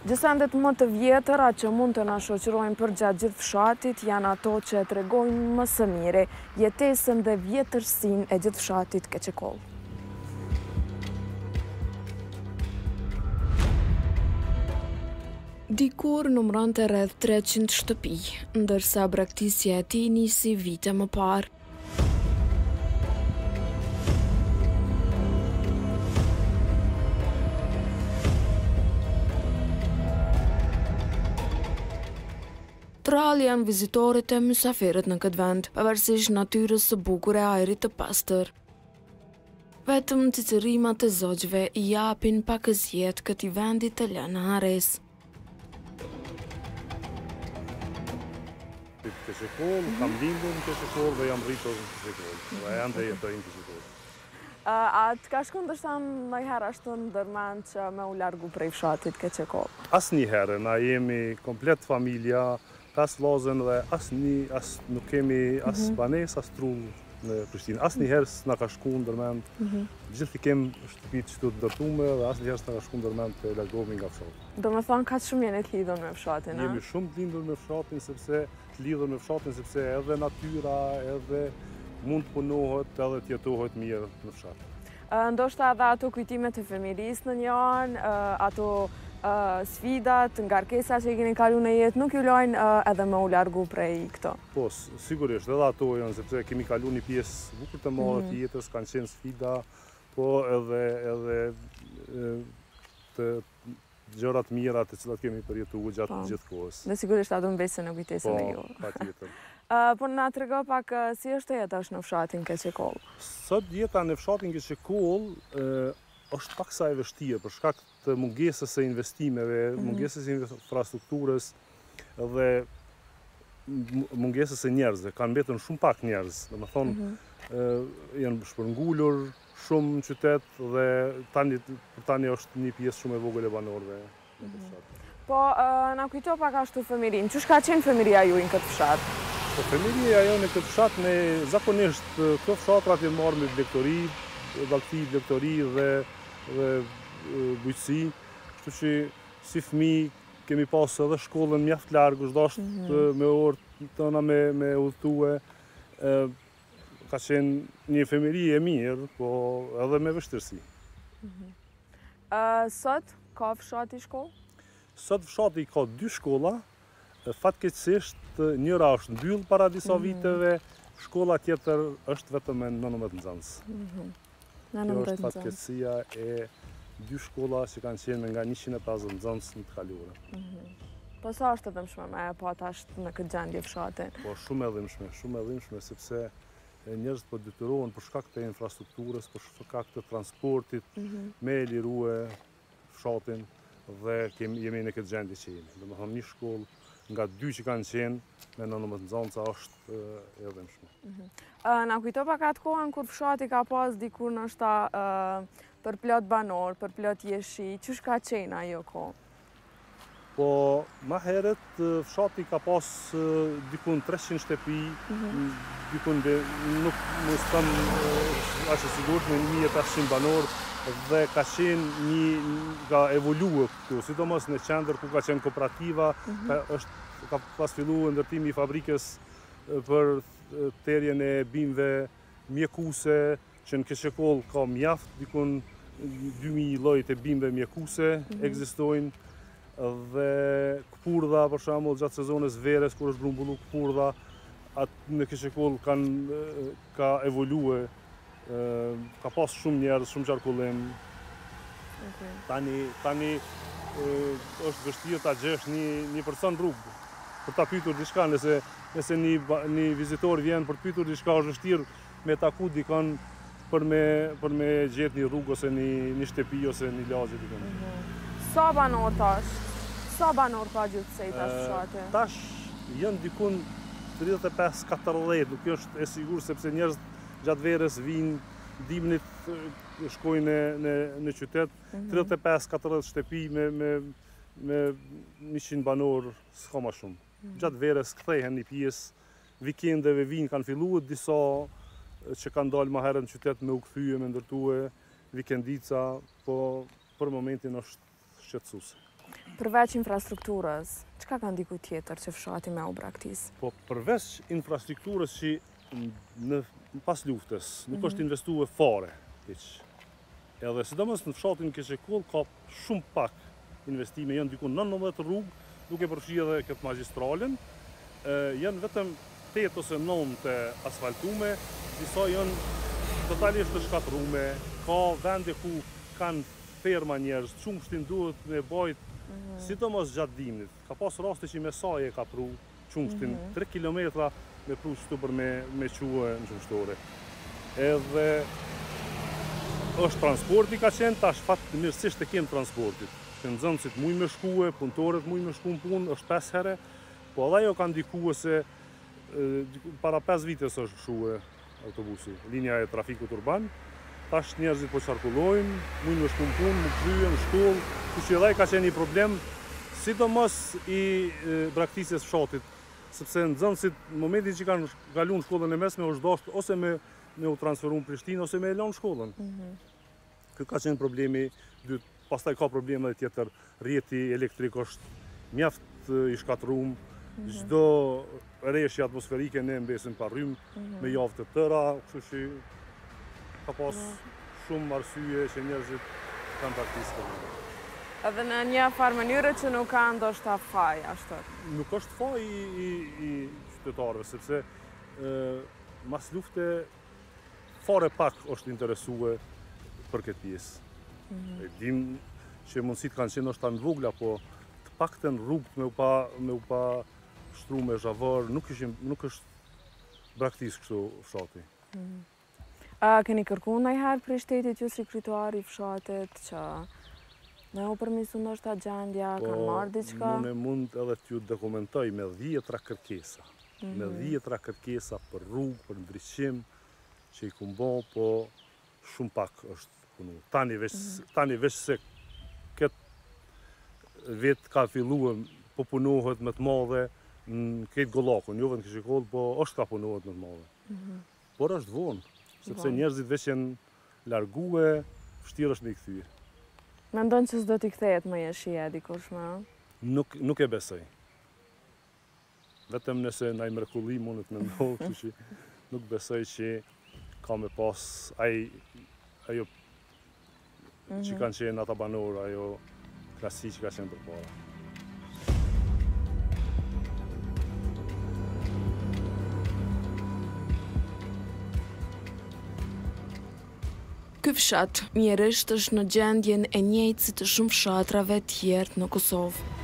Gjësendet më të vjetëra që mund të na shoqërojnë përgjatë gjithë fshatit janë ato që tregojnë më së miri jetesën dhe vjetërsinë e gjithë fshatit Keçekoll. Dikur numëronte rreth 300 shtëpi, ndërsa braktisja e tij nisi vite më parë. Trallë janë vizitorët e mysafirët në këtë vend, pavarësisht natyrës së bukur e ajrit të pastër. Vetëm cicërimat e zogjve i japin pakëzjet këtij vendi të lënë hares. Keçekoll, kam lindur në Keçekoll dhe jam rritur në Keçekoll. Dhe ende jetoj në Keçekoll. A të ka shku ndoshta ndonjëherë ashtu ndërmend që me u largu prej fshatit Keçekoll? Asnjëherë, na jemi komplet familja, pas vllazën dhe nuk kemi as banesë, as trull në Prishtinë. Asnjëherë s'na ka shku ndërmend. Gjithë i kem shtëpitë këtu të ndërtume dhe asnjëherë s'na ka shku ndërmend të largohemi nga fshati. Domethënë ka shumë jeni të lidhur me fshatin, a? Jemi shumë të lidhur me fshatin sepse edhe natyra, edhe mund të punohet edhe të jetohet mirë në fshat. Ndoshta edhe ato kujtimet e fëmirisë në një anë, ato sfidat, ngarkesat që i keni kalu në jetë, nuk ju lojnë edhe me u largu prej këto? Po, sigurisht, edhe ato janë, sepse kemi kalu një pjesë bukur të madhe të jetës, kanë qenë sfida, po edhe të gjërat mira të cilat kemi përjetuar gjatë gjithë kohës. Dhe sigurisht ato mbesin në kujtesën e ju. Po, patjetër. Po na trego pak si është jeta në fshatin Keçekoll? Sot jeta në fshatin Keçekoll është paksa e vështirë për shkak të mungesës së investimeve, mungesës së infrastrukturës dhe mungesës së njerëzve. Kanë mbetur shumë pak njerëz, domethënë janë shpërngulur shumë në qytet dhe tani është një pjesë shumë e vogël e banorëve në fshat. Po na kujto pak ashtu fëmirinë. Çu ka qenë fëmiria juaj në këtë fshat? Po fëmiria jonë në këtë fshat ne zakonisht këto fshatrat i marrë me blegtori, dallti, blegtori dhe bujqësi, kështu që si fëmijë kemi pasur edhe shkollën mjaft larg, është me orë tona me udhëtue. Ka qenë një fëmiri e mirë, po edhe me vështirësi. Sot ka fshati shkollë? Sot fshati ka 2 shkolla, fatkeqësisht njëra është mbyll para disa viteve, shkolla tjetër është vetëm me 19 nxënës. Kjo është fatkeqësia e 2 shkolla që kanë qenë nga 150 nxënës në të kaluarën. Po sa është e dhimbshme me pa tash në këtë gjendje fshatin? Po shumë e dhimbshme, sepse njerëzit po detyrohen për shkak të infrastrukturës, për shkak të transportit, me lirue fshatin dhe jemi në këtë gjendje që jemi. Domethënë një shkollë nga 2 që kanë qenë me 19 nxënësa është e dhimbshme. Na kujto pak atë kohën kur fshati ka pas dikur ndoshta për plot banor, për plot jeshi, çu ka qenë ajo kohë? Po, ma herët fshati ka pas dikun 300 shtëpi, dikun nuk më stëm ashtë sigurt me 1800 banor dhe ka qenë ka evolue këtu, sidomos në qendër ku ka qenë kooperativa, ka pas fillu ndërtimi i fabrikës për terjen e bimëve mjekuse, që në Keçekoll ka mjaft, dikun 2000 llojet e bimëve mjekuse ekzistojnë, dhe këpurdha, për shembull, gjatë sezonit verës, kur është grumbullu këpurdha, në Keçekoll ka evolue, ka pas shumë njerëz, shumë qarkullim. Tani është vështirë ta gjesh një person rrugë për ta pyetur diçka, nëse një vizitor vjen për të pyetur diçka, është vështirë me taku dikon për me gjetë një rrugë ose një shtëpi ose një lagje dikon. Sa banor tash? Sa banor ka gjithsej tash fshati? Tash janë dikun 35-40, nuk është e sigurt sepse njerëz gjatë verës vinë, dimnit shkojnë në qytet, 35-40 shtëpi me 100 banor, s'ka ma shumë. Gjatë verës kthehen një pjesë, vikendeve vinë, kanë filluar disa që kanë dalë më herët në qytet me u kthye, me ndërtue, vikendica, po për momentin është shqetësuese. Përveç infrastrukturës, çka ka ndiku tjetër që fshati me u braktis? Po përveç infrastrukturës që pas luftës nuk është investuar fare hiç. Edhe sidomos në fshatin Keqekull ka shumë pak investime, janë diku 19 rrugë, duke përfshirë edhe këtë magjistralen. Janë vetëm 8 ose 9 të asfaltume, disa janë totalisht të shkatrume, ka vende ku kanë ferma njerëz, qumshtin duhet me bajt, sidomos gjatë dimnit. Ka pas raste që me saje ka pru qumshtin 3 kilometra me pru qëtu për me quë në qumshtore. Edhe është transporti ka qenë, tash fatë mirësisht e kemë transportit. Që nxënësit muj me shkue, punëtorët muj me shku në punë, është 5 herë, po edhe ajo ka ndikue se para 5 vites është shkue autobusi, linja e trafikut urban. Tash njerëzit po qarkullojnë, muj me shku në punë, më kryën, shkollë, që edhe ka qenë një problem, sidomos i braktisjes fshatit, sepse nxënësit në momentin që kanë kalu në shkollën e mesme është dashur ose me u transferu në Prishtinë ose me e lanë shkollën. Kjo ka qenë problemi dytë. Pastaj ka probleme dhe tjetër, rrjeti elektrik është mjaft i shkatrum, çdo rreshje atmosferike ne mbesim pa rrym me javë të tëra, kështu që ka pas shumë arsye që njerëzit kanë braktisë. Edhe në një farë mënyrë që nuk ka ndoshta faj, ashtu. Nuk është faj i qytetarëve, sepse mas lufte fare pak është interesue për këtë pjesë. E dim që mundësit kanë qenë është të në vogla, po të paktën rrugët me u pa shtru me zhavër, nuk është braktis kështu fshati. Keni kërku ndonjëherë prej shtetit ju si kryetari i fshatit që me u përmirësu ndoshta gjendja, kanë marrë diçka? Unë mund edhe t'ju dokumentoj me 10 kërkesa. Me 10 kërkesa për rrugë, për ndryshim që i kumbo, po shumë pak është punu. Tani veç se këtë vetë ka filluar, po punohet me të madhe në këtë Gollakun, jo vetëm në Keqekull, po është ka punohet me të madhe. Por është vonë, sepse njerëzit veç janë largue, vështirë është me i kthye. Mendon që s'do t'i kthehet më jeshia dikush më? Nuk e besoj. Vetëm nëse na i mrekulli mund të mendoj, kështu që nuk besoj që ka me pas ajo që kanë qenë ata banorë, ajo klasi që ka qenë përpara. Ky fshat mjerisht është në gjendjen e njëjtë si të shumë fshatrave tjerë në Kosovë.